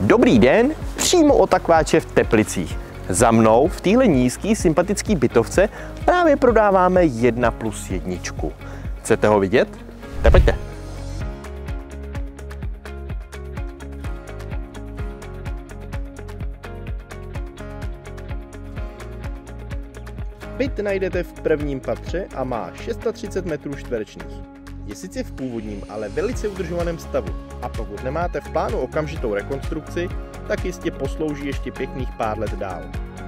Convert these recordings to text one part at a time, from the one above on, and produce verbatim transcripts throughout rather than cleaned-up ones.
Dobrý den, přímo od Akváče v Teplicích. Za mnou v téhle nízký sympatický bytovce právě prodáváme jedna plus jedničku. Chcete ho vidět? Tak pojďte. Byt najdete v prvním patře a má třicet šest metrů čtverečních. Je sice v původním, ale velice udržovaném stavu a pokud nemáte v plánu okamžitou rekonstrukci, tak jistě poslouží ještě pěkných pár let dál.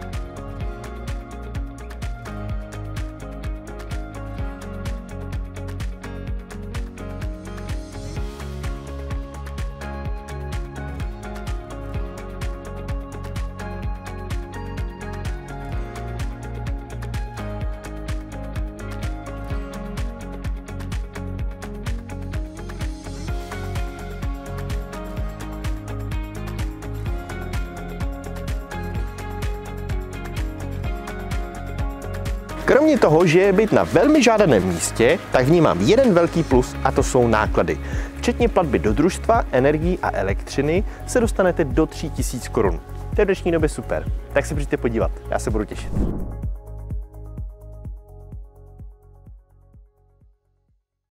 Kromě toho, že je byt na velmi žádaném místě, tak v ní mám jeden velký plus a to jsou náklady. Včetně platby do družstva, energií a elektřiny se dostanete do tří tisíc korun. To je v dnešní době super. Tak se přijďte podívat, já se budu těšit.